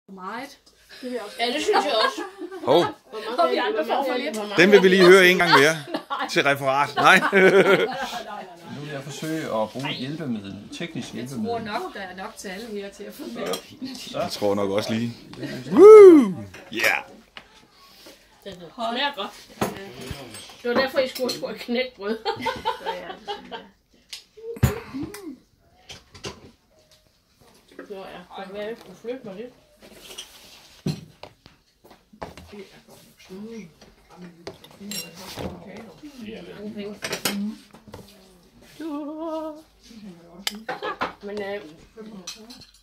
Meget. Ja, det synes jeg også. Hov, Og vi andre får for lidt. den vil vi lige høre en gang mere til referat. Nej. Nu vil jeg forsøge at bruge et hjælpemiddel, teknisk Jeg tror hjælpemiddel. nok, der er nok til alle her til at få det. Jeg tror nok også lige. Woo! Yeah! Det smager godt. Det var derfor, I skulle have knækbrød. Nå ja, det kan være, jeg skulle flytte mig lidt. Gode penge. Men